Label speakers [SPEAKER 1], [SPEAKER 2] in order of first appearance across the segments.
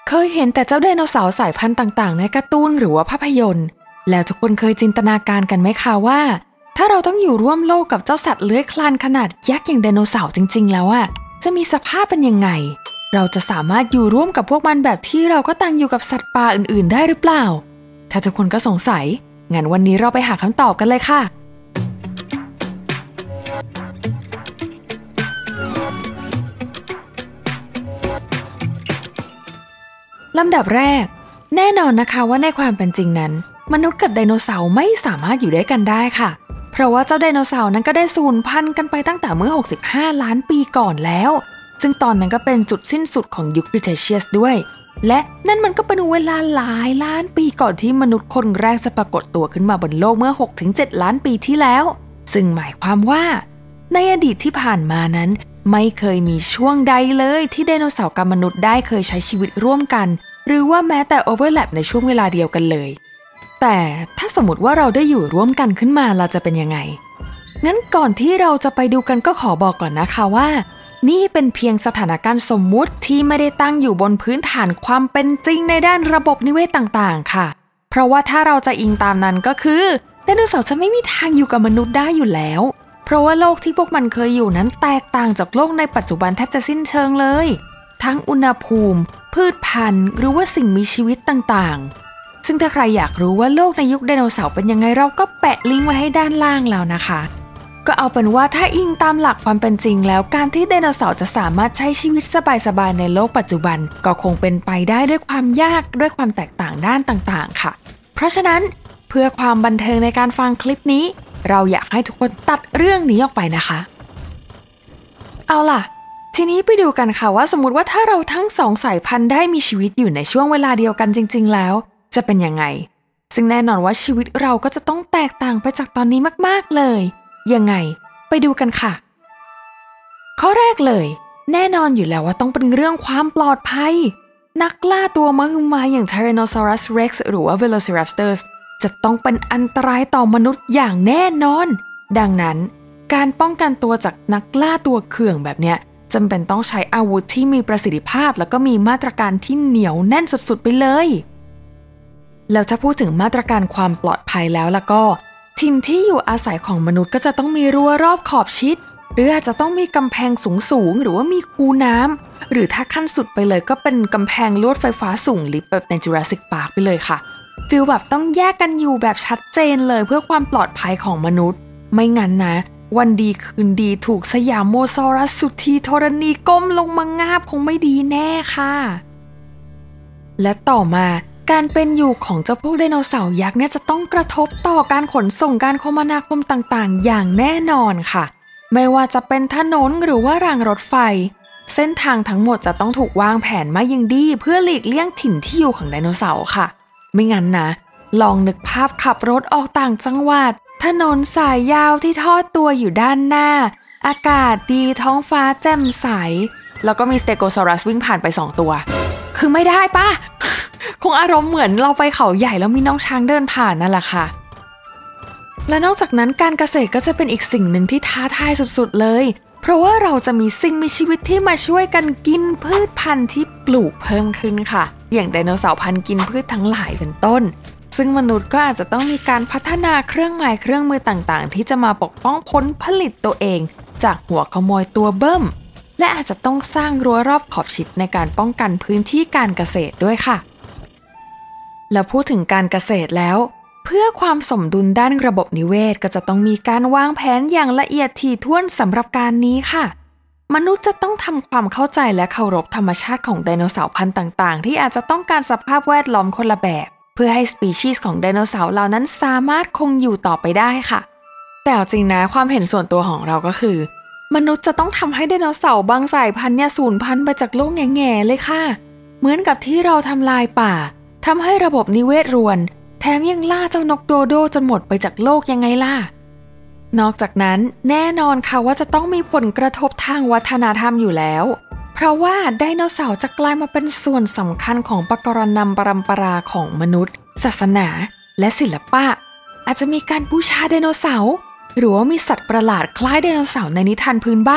[SPEAKER 1] เคยเห็นแต่เจ้าไดโนเสาร์สายพันธุ์ต่างๆในการ์ตูนหรือว่าภาพยนตร์แล้วทุกคนเคยจินตนาการกันไหมคะว่าถ้าเราต้องอยู่ร่วมโลกกับเจ้าสัตว์เลื้อยคลานขนาดยักษ์อย่างไดโนเสาร์จริงๆแล้วจะมีสภาพเป็นยังไงเราจะสามารถอยู่ร่วมกับพวกมันแบบที่เราก็ต่างอยู่กับสัตว์ป่าอื่นๆได้หรือเปล่าถ้าทุกคนก็สงสัยงั้นวันนี้เราไปหาคำตอบกันเลยค่ะลำดับแรกแน่นอนนะคะว่าในความเป็นจริงนั้นมนุษย์กับไดโนเสาร์ไม่สามารถอยู่ด้วยกันได้ค่ะเพราะว่าเจ้าไดโนเสาร์นั้นก็ได้สูญพันธุ์กันไปตั้งแต่เมื่อ65ล้านปีก่อนแล้วซึ่งตอนนั้นก็เป็นจุดสิ้นสุดของยุค Cretaceous ด้วยและนั่นมันก็เป็นเวลาหลายล้านปีก่อนที่มนุษย์คนแรกจะปรากฏตัวขึ้นมาบนโลกเมื่อ 6-7 ล้านปีที่แล้วซึ่งหมายความว่าในอดีตที่ผ่านมานั้นไม่เคยมีช่วงใดเลยที่ไดโนเสาร์กับมนุษย์ได้เคยใช้ชีวิตร่วมกันหรือว่าแม้แต่โอเวอร์แลปในช่วงเวลาเดียวกันเลยแต่ถ้าสมมติว่าเราได้อยู่ร่วมกันขึ้นมาเราจะเป็นยังไงงั้นก่อนที่เราจะไปดูกันก็ขอบอกก่อนนะคะว่านี่เป็นเพียงสถานการณ์สมมุติที่ไม่ได้ตั้งอยู่บนพื้นฐานความเป็นจริงในด้านระบบนิเวศต่างๆค่ะเพราะว่าถ้าเราจะอิงตามนั้นก็คือไดโนเสาร์จะไม่มีทางอยู่กับมนุษย์ได้อยู่แล้วเพราะว่าโลกที่พวกมันเคยอยู่นั้นแตกต่างจากโลกในปัจจุบันแทบจะสิ้นเชิงเลยทั้งอุณหภูมิพืชพันธุ์หรือว่าสิ่งมีชีวิตต่างๆซึ่งถ้าใครอยากรู้ว่าโลกในยุคไดโนเสาร์เป็นยังไงเราก็แปะลิงก์ไว้ให้ด้านล่างแล้วนะคะก็เอาเป็นว่าถ้าอิงตามหลักความเป็นจริงแล้วการที่ไดโนเสาร์จะสามารถใช้ชีวิตสบายๆในโลกปัจจุบันก็คงเป็นไปได้ด้วยความยากด้วยความแตกต่างด้านต่างๆค่ะเพราะฉะนั้นเพื่อความบันเทิงในการฟังคลิปนี้เราอยากให้ทุกคนตัดเรื่องนี้ออกไปนะคะเอาล่ะทีนี้ไปดูกันค่ะว่าสมมติว่าถ้าเราทั้งสองสายพันธุ์ได้มีชีวิตอยู่ในช่วงเวลาเดียวกันจริงๆแล้วจะเป็นยังไงซึ่งแน่นอนว่าชีวิตเราก็จะต้องแตกต่างไปจากตอนนี้มากๆเลยยังไงไปดูกันค่ะข้อแรกเลยแน่นอนอยู่แล้วว่าต้องเป็นเรื่องความปลอดภัยนักล่าตัวมหึมาอย่าง Tyrannosaurus Rex หรือว่า Velociraptors จะต้องเป็นอันตรายต่อมนุษย์อย่างแน่นอนดังนั้นการป้องกันตัวจากนักล่าตัวเขื่องแบบเนี้ยจำเป็นต้องใช้อาวุธที่มีประสิทธิภาพแล้วก็มีมาตรการที่เหนียวแน่นสุดๆไปเลยแล้วถ้าพูดถึงมาตรการความปลอดภัยแล้วก็ถิ่นที่อยู่อาศัยของมนุษย์ก็จะต้องมีรั้วรอบขอบชิดหรืออาจจะต้องมีกำแพงสูงๆหรือว่ามีคูน้ำหรือถ้าขั้นสุดไปเลยก็เป็นกำแพงลวดไฟฟ้าสูงลิฟต์แบบใน Jurassic Park ไปเลยค่ะฟีลแบบต้องแยกกันอยู่แบบชัดเจนเลยเพื่อความปลอดภัยของมนุษย์ไม่งั้นนะวันดีคืนดีถูกสยามโมซอรัสสุธีธรณีก้มลงมางาบคงไม่ดีแน่ค่ะและต่อมาการเป็นอยู่ของเจ้าพวกไดโนเสาร์ยักษ์เนี่ยจะต้องกระทบต่อการขนส่งการคมนาคมต่างๆอย่างแน่นอนค่ะไม่ว่าจะเป็นถนนหรือว่ารางรถไฟเส้นทางทั้งหมดจะต้องถูกวางแผนมาอย่างดีเพื่อหลีกเลี่ยงถิ่นที่อยู่ของไดโนเสาร์ค่ะไม่งั้นนะลองนึกภาพขับรถออกต่างจังหวัดถนนสายยาวที่ทอดตัวอยู่ด้านหน้าอากาศดีท้องฟ้าแจ่มใสแล้วก็มีสเตโกซอรัสวิ่งผ่านไป2ตัวคือไม่ได้ปะ คงอารมณ์เหมือนเราไปเขาใหญ่แล้วมีน้องช้างเดินผ่านนั่นแหละค่ะและนอกจากนั้นการเกษตรก็จะเป็นอีกสิ่งหนึ่งที่ท้าทายสุดๆเลยเพราะว่าเราจะมีสิ่งมีชีวิตที่มาช่วยกันกินพืชพันธุ์ที่ปลูกเพิ่มขึ้นค่ะอย่างไดโนเสาร์พันธุ์กินพืชทั้งหลายเป็นต้นซึ่งมนุษย์ก็อาจจะต้องมีการพัฒนาเครื่องไม้เครื่องมือต่างๆที่จะมาปกป้องผลผลิตตัวเองจากหัวขโมยตัวเบิ้มและอาจจะต้องสร้างรั้วรอบขอบชิดในการป้องกันพื้นที่การเกษตรด้วยค่ะแล้วพูดถึงการเกษตรแล้วเพื่อความสมดุลด้านระบบนิเวศก็จะต้องมีการวางแผนอย่างละเอียดถี่ถ้วนสำหรับการนี้ค่ะมนุษย์จะต้องทำความเข้าใจและเคารพธรรมชาติของไดโนเสาร์พันธุ์ต่างๆที่อาจจะต้องการสภาพแวดล้อมคนละแบบเพื่อให้สปีชีส์ของไดโนเสาร์เหล่านั้นสามารถคงอยู่ต่อไปได้ค่ะแต่จริงนะความเห็นส่วนตัวของเราก็คือมนุษย์จะต้องทำให้ไดโนเสาร์บางสายพันธุ์เนี่ยสูญพันธุ์ไปจากโลกแง่ๆเลยค่ะเหมือนกับที่เราทำลายป่าทำให้ระบบนิเวศรวนแถมยังล่าเจ้านกโดโดจนหมดไปจากโลกยังไงล่ะนอกจากนั้นแน่นอนค่ะว่าจะต้องมีผลกระทบทางวัฒนธรรมอยู่แล้วเพราะว่าไดโนเสาร์จะกลายมาเป็นส่วนสำคัญของปกรณำปรำปราของมนุษย์ศาสนาและศิลปะอาจจะมีการบูชาไดโนเสาร์หรือว่ามีสัตว์ประหลาดคล้ายไดโนเสาร์ในนิทานพื้นบ้าน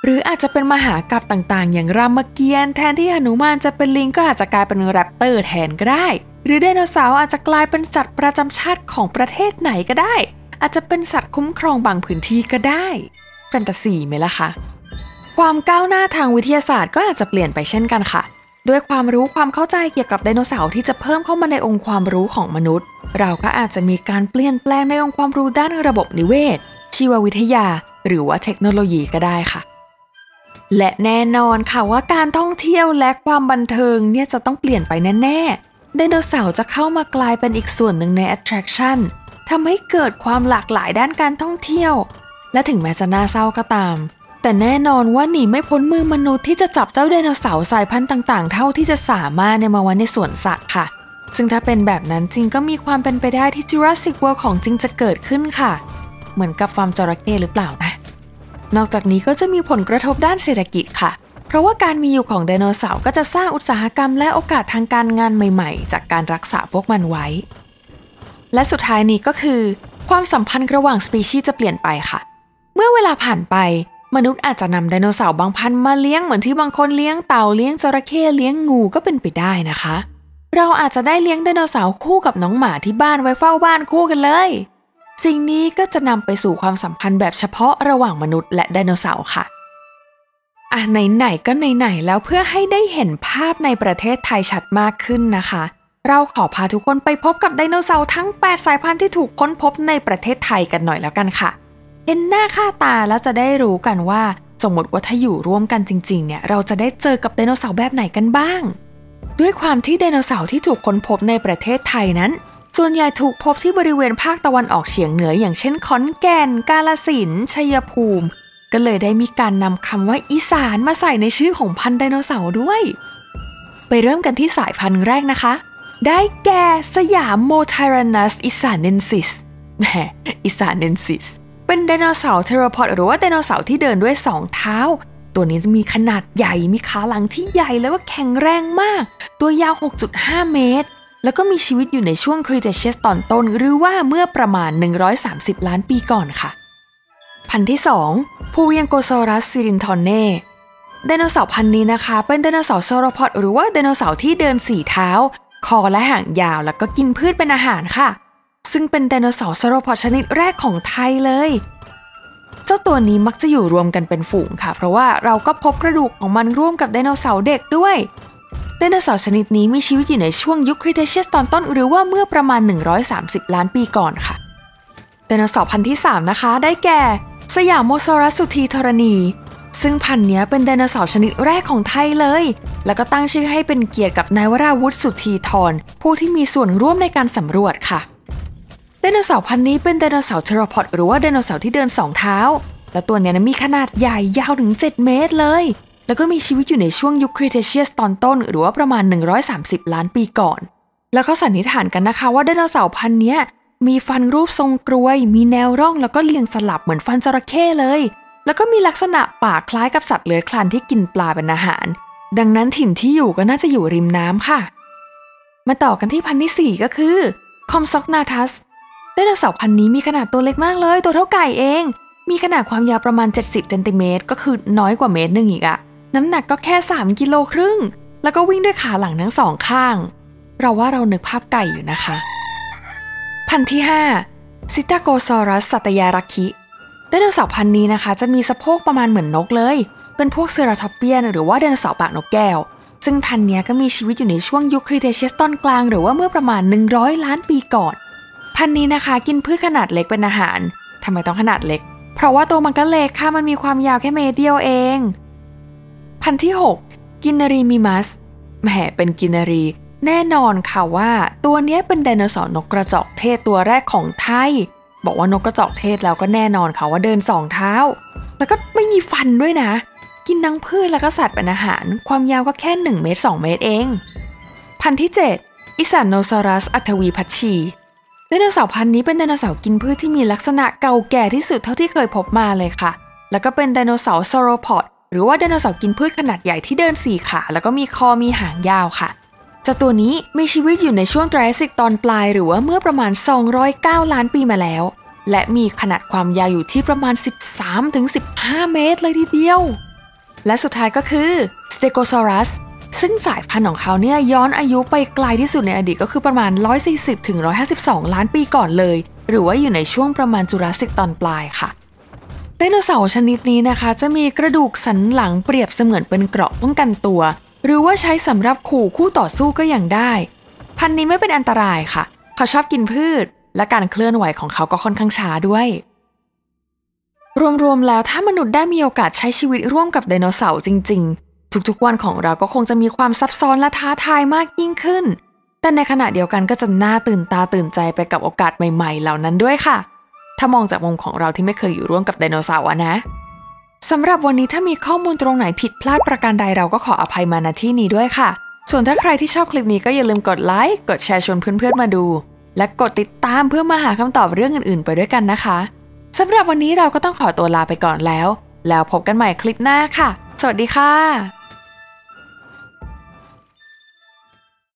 [SPEAKER 1] หรืออาจจะเป็นมหากาพย์ต่างๆอย่างรามเกียรติ์แทนที่หนุมานจะเป็นลิงก็อาจจะกลายเป็นแรปเตอร์แทนก็ได้หรือไดโนเสาร์อาจจะกลายเป็นสัตว์ประจำชาติของประเทศไหนก็ได้อาจจะเป็นสัตว์คุ้มครองบางพื้นที่ก็ได้แฟนตาซีไหมล่ะคะความก้าวหน้าทางวิทยาศาสตร์ก็อาจจะเปลี่ยนไปเช่นกันค่ะด้วยความรู้ความเข้าใจเกี่ยวกับไดโนเสาร์ที่จะเพิ่มเข้ามาในองค์ความรู้ของมนุษย์เราก็อาจจะมีการเปลี่ยนแปลงในองค์ความรู้ด้านระบบนิเวศชีววิทยาหรือว่าเทคโนโลยีก็ได้ค่ะและแน่นอนค่ะว่าการท่องเที่ยวและความบันเทิงเนี่ยจะต้องเปลี่ยนไปแน่ๆไดโนเสาร์จะเข้ามากลายเป็นอีกส่วนหนึ่งใน attraction ทำให้เกิดความหลากหลายด้านการท่องเที่ยวและถึงแม้จะน่าเศร้าก็ตามแต่แน่นอนว่าหนีไม่พ้นมือมนุษย์ที่จะจับเจ้าไดโนเสาร์สายพันธุ์ต่างๆเท่าที่จะสามารถมาไว้ในสวนสัตว์ค่ะซึ่งถ้าเป็นแบบนั้นจริงก็มีความเป็นไปได้ที่ Jurassic World ของจริงจะเกิดขึ้นค่ะเหมือนกับฟาร์มจระเข้หรือเปล่านะนอกจากนี้ก็จะมีผลกระทบด้านเศรษฐกิจค่ะเพราะว่าการมีอยู่ของไดโนเสาร์ก็จะสร้างอุตสาหกรรมและโอกาสทางการงานใหม่ๆจากการรักษาพวกมันไว้และสุดท้ายนี้ก็คือความสัมพันธ์ระหว่างสปีชีส์จะเปลี่ยนไปค่ะเมื่อเวลาผ่านไปมนุษย์อาจจะนำไดโนเสาร์บางพันธุ์มาเลี้ยงเหมือนที่บางคนเลี้ยงเต่าเลี้ยงจระเข้เลี้ยงงูก็เป็นไปได้นะคะเราอาจจะได้เลี้ยงไดโนเสาร์คู่กับน้องหมาที่บ้านไว้เฝ้าบ้านคู่กันเลยสิ่งนี้ก็จะนำไปสู่ความสัมพันธ์แบบเฉพาะระหว่างมนุษย์และไดโนเสาร์ค่ะไหนๆก็ไหนๆแล้วเพื่อให้ได้เห็นภาพในประเทศไทยชัดมากขึ้นนะคะเราขอพาทุกคนไปพบกับไดโนเสาร์ทั้ง8สายพันธุ์ที่ถูกค้นพบในประเทศไทยกันหน่อยแล้วกันค่ะเห็นหน้าค่าตาแล้วจะได้รู้กันว่าสมมติว่าถ้าอยู่ร่วมกันจริงๆเนี่ยเราจะได้เจอกับไดโนเสาร์แบบไหนกันบ้างด้วยความที่ไดโนเสาร์ที่ถูกค้นพบในประเทศไทยนั้นส่วนใหญ่ถูกพบที่บริเวณภาคตะวันออกเฉียงเหนืออย่างเช่นขอนแก่นกาฬสินธุ์ชัยภูมิก็เลยได้มีการนำคำว่าอีสานมาใส่ในชื่อของพันธุ์ไดโนเสาร์ด้วยไปเริ่มกันที่สายพันธุ์แรกนะคะได้แก่สยามโมไทรันัสอิสานเนนซิสอิสานเนนซิสเป็นไดโนเสาร์เทโรพอดหรือว่าไดโนเสาร์ที่เดินด้วย2เท้าตัวนี้มีขนาดใหญ่มีขาหลังที่ใหญ่แล้วก็แข็งแรงมากตัวยาว 6.5 เมตรแล้วก็มีชีวิตอยู่ในช่วง Cretaceous ตอนต้นหรือว่าเมื่อประมาณ130ล้านปีก่อนค่ะพันธุ์ที่2 Puviangosaurus sirintone ไดโนเสาร์พันธุ์นี้นะคะเป็นไดโนเสาร์โซโรพอดหรือว่าไดโนเสาร์ที่เดิน4เท้าคอและหางยาวแล้วก็กินพืชเป็นอาหารค่ะซึ่งเป็นไดโนเสาร์โซโรพอดชนิดแรกของไทยเลยเจ้าตัวนี้มักจะอยู่รวมกันเป็นฝูงค่ะเพราะว่าเราก็พบกระดูกของมันร่วมกับไดโนเสาร์เด็กด้วยไดโนเสาร์ชนิดนี้มีชีวิตอยู่ในช่วงยุคครีเทเชียสตอนต้นหรือว่าเมื่อประมาณ130ล้านปีก่อนค่ะไดโนเสาร์พันธุ์ที่3นะคะได้แก่สยามโมซอรัสสุธีธรณีซึ่งพันธุ์นี้เป็นไดโนเสาร์ชนิดแรกของไทยเลยแล้วก็ตั้งชื่อให้เป็นเกียรติกับนายวราวุฒิสุธีธรผู้ที่มีส่วนร่วมในการสำรวจค่ะไดโนเสาร์พันธุ์นี้เป็นไดโนเสาร์เทโรพอดหรือว่าไดโนเสาร์ที่เดิน2เท้าและตัวนี้มีขนาดใหญ่ยาวถึง7เมตรเลยแล้วก็มีชีวิตอยู่ในช่วงยุคครีเทเชียสตอนต้นหรือว่าประมาณ130ล้านปีก่อนแล้วก็สันนิษฐานกันนะคะว่าไดโนเสาร์พันธุ์นี้มีฟันรูปทรงกรวยมีแนวร่องแล้วก็เรียงสลับเหมือนฟันจระเข้เลยแล้วก็มีลักษณะปากคล้ายกับสัตว์เลื้อยคลานที่กินปลาเป็นอาหารดังนั้นถิ่นที่อยู่ก็น่าจะอยู่ริมน้ำค่ะมาต่อกันที่พันธุ์ที่4ก็คือคอมซอกนาทัสไดโนเสาร์พันธุ์นี้มีขนาดตัวเล็กมากเลยตัวเท่าไก่เองมีขนาดความยาวประมาณ70เซนติเมตรก็คือน้อยกว่าเมตรนึงอีกอะน้ำหนักก็แค่3กิโลครึ่งแล้วก็วิ่งด้วยขาหลังทั้ง2ข้างเราว่าเรานึกภาพไก่อยู่นะคะพันธุ์ที่5ซิตาโกซอรัสสัตยารักคิไดโนเสาร์พันธุ์นี้นะคะจะมีสะโพกประมาณเหมือนนกเลยเป็นพวกเซราทอปเปียนหรือว่าไดโนเสาร์ปากนกแก้วซึ่งพันธุ์นี้ก็มีชีวิตอยู่ในช่วงยุคครีเทเชียสตอนกลางหรือว่าเมื่อประมาณ100ล้านปีก่อนพันธุ์นี้นะคะกินพืชขนาดเล็กเป็นอาหารทำไมต้องขนาดเล็กเพราะว่าตัวมันก็เล็กค่ะมันมีความยาวแค่เมตรเดียวเองพันธุ์ที่6กินนารีมิมัสแหมเป็นกินนารีแน่นอนค่ะว่าตัวนี้เป็นไดโนเสาร์นกกระจอกเทศตัวแรกของไทยบอกว่านกกระจอกเทศแล้วก็แน่นอนค่ะว่าเดิน2เท้าแล้วก็ไม่มีฟันด้วยนะกินทั้งพืชแล้วก็สัตว์เป็นอาหารความยาวก็แค่1เมตร2เมตรเองพันธุ์ที่7อิสานโนซอรัสอัทวีพัชชีไดโนเสาร์พันธุ์นี้เป็นไดโนเสาร์กินพืชที่มีลักษณะเก่าแก่ที่สุดเท่าที่เคยพบมาเลยค่ะแล้วก็เป็นไดโนเสาร์ซอโรพอดหรือว่าไดโนเสาร์กินพืชขนาดใหญ่ที่เดิน4ขาแล้วก็มีคอมีหางยาวค่ะเจ้าตัวนี้มีชีวิตอยู่ในช่วงไทรอาสสิกตอนปลายหรือว่าเมื่อประมาณ209ล้านปีมาแล้ว และมีขนาดความยาวอยู่ที่ประมาณ13-15 เมตรเลยทีเดียวและสุดท้ายก็คือ Stegosaurus ซึ่งสายพันธุ์ของเขาเนี่ยย้อนอายุไปไกลที่สุดในอดีตก็คือประมาณ 140-152 ล้านปีก่อนเลยหรือว่าอยู่ในช่วงประมาณจูราสสิกตอนปลายค่ะไดโนเสาร์ชนิดนี้นะคะจะมีกระดูกสันหลังเปรียบเสมือนเป็นเกราะป้องกันตัวหรือว่าใช้สำหรับขู่คู่ต่อสู้ก็ยังได้พันธุ์นี้ไม่เป็นอันตรายค่ะเขาชอบกินพืชและการเคลื่อนไหวของเขาก็ค่อนข้างช้าด้วยรวมๆแล้วถ้ามนุษย์ได้มีโอกาสใช้ชีวิตร่วมกับไดโนเสาร์จริงๆทุกๆวันของเราก็คงจะมีความซับซ้อนและท้าทายมากยิ่งขึ้นแต่ในขณะเดียวกันก็จะน่าตื่นตาตื่นใจไปกับโอกาสใหม่ๆเหล่านั้นด้วยค่ะถ้ามองจากมุมของเราที่ไม่เคยอยู่ร่วมกับไดโนเสาร์นะสำหรับวันนี้ถ้ามีข้อมูลตรงไหนผิดพลาดประการใดเราก็ขออภัยมาณที่นี้ด้วยค่ะส่วนถ้าใครที่ชอบคลิปนี้ก็อย่าลืมกดไลค์กดแชร์ชวนเพื่อนๆมาดูและกดติดตามเพื่อมาหาคำตอบเรื่องอื่นๆไปด้วยกันนะคะสำหรับวันนี้เราก็ต้องขอตัวลาไปก่อนแล้วพบกันใหม่คลิปหน้าค่ะสวัสดีค่ะ